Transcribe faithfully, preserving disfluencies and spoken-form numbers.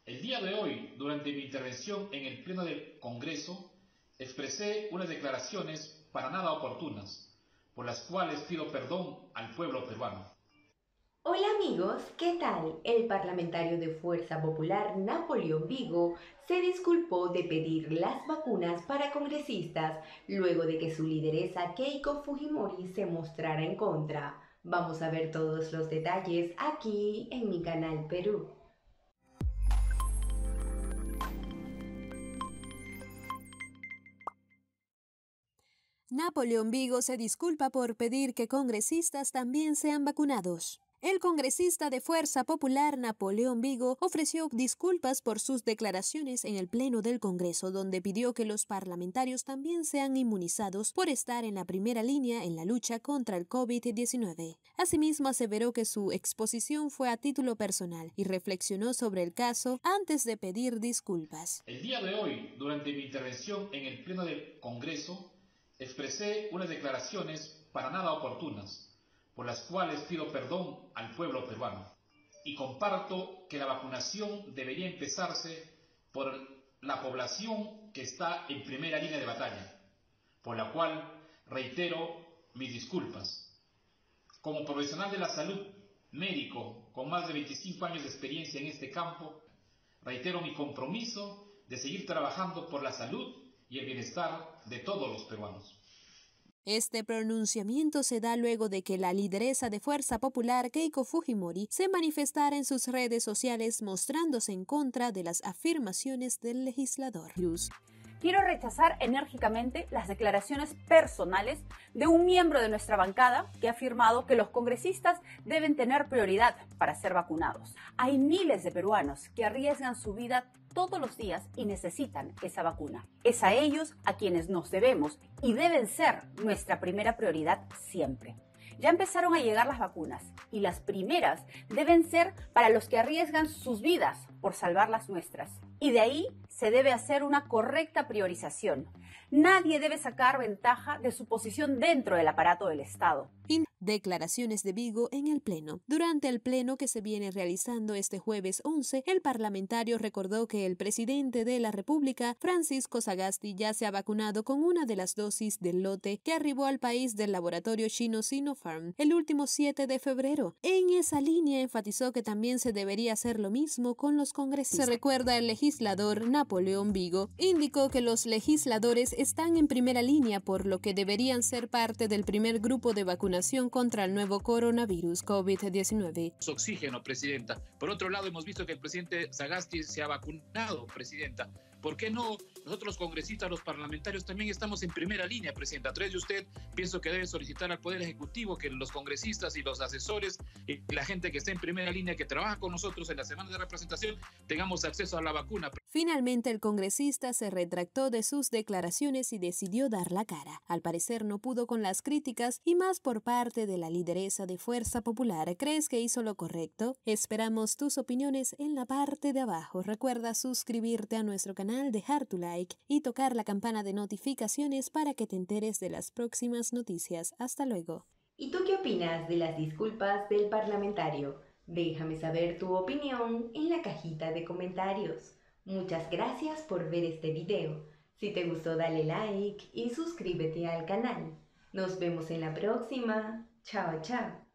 El día de hoy, durante mi intervención en el Pleno del Congreso, expresé unas declaraciones para nada oportunas, por las cuales pido perdón al pueblo peruano. Hola amigos, ¿qué tal? El parlamentario de Fuerza Popular Napoleón Vigo se disculpó de pedir las vacunas para congresistas luego de que su lideresa Keiko Fujimori se mostrara en contra. Vamos a ver todos los detalles aquí en mi canal Perú. Napoleón Vigo se disculpa por pedir que congresistas también sean vacunados. El congresista de Fuerza Popular Napoleón Vigo ofreció disculpas por sus declaraciones en el Pleno del Congreso, donde pidió que los parlamentarios también sean inmunizados por estar en la primera línea en la lucha contra el COVID diecinueve. Asimismo, aseveró que su exposición fue a título personal y reflexionó sobre el caso antes de pedir disculpas. El día de hoy, durante mi intervención en el Pleno del Congreso, expresé unas declaraciones para nada oportunas, por las cuales pido perdón al pueblo peruano. Y comparto que la vacunación debería empezarse por la población que está en primera línea de batalla, por la cual reitero mis disculpas. Como profesional de la salud, médico con más de veinticinco años de experiencia en este campo, reitero mi compromiso de seguir trabajando por la salud y el bienestar de todos los peruanos. Este pronunciamiento se da luego de que la lideresa de Fuerza Popular, Keiko Fujimori, se manifestara en sus redes sociales mostrándose en contra de las afirmaciones del legislador. Quiero rechazar enérgicamente las declaraciones personales de un miembro de nuestra bancada que ha afirmado que los congresistas deben tener prioridad para ser vacunados. Hay miles de peruanos que arriesgan su vida todos los días y necesitan esa vacuna. Es a ellos a quienes nos debemos y deben ser nuestra primera prioridad siempre. Ya empezaron a llegar las vacunas y las primeras deben ser para los que arriesgan sus vidas por salvar las nuestras. Y de ahí se debe hacer una correcta priorización. Nadie debe sacar ventaja de su posición dentro del aparato del Estado. Declaraciones de Vigo en el Pleno. Durante el Pleno que se viene realizando este jueves once, el parlamentario recordó que el presidente de la República, Francisco Sagasti, ya se ha vacunado con una de las dosis del lote que arribó al país del laboratorio chino Sinopharm el último siete de febrero. En esa línea enfatizó que también se debería hacer lo mismo con los congresistas. Se recuerda el legislador Napoleón Vigo, indicó que los legisladores están en primera línea, por lo que deberían ser parte del primer grupo de vacunación contra el nuevo coronavirus COVID diecinueve. Oxígeno, presidenta. Por otro lado, hemos visto que el presidente Sagasti se ha vacunado, presidenta. ¿Por qué no nosotros los congresistas, los parlamentarios también estamos en primera línea, presidenta? A través de usted, pienso que debe solicitar al Poder Ejecutivo que los congresistas y los asesores y la gente que está en primera línea, que trabaja con nosotros en la semana de representación, tengamos acceso a la vacuna. Finalmente, el congresista se retractó de sus declaraciones y decidió dar la cara. Al parecer no pudo con las críticas y más por parte de la lideresa de Fuerza Popular. ¿Crees que hizo lo correcto? Esperamos tus opiniones en la parte de abajo. Recuerda suscribirte a nuestro canal, dejar tu like y tocar la campana de notificaciones para que te enteres de las próximas noticias. Hasta luego. ¿Y tú qué opinas de las disculpas del parlamentario? Déjame saber tu opinión en la cajita de comentarios. Muchas gracias por ver este video. Si te gustó, dale like y suscríbete al canal. Nos vemos en la próxima. Chao, chao.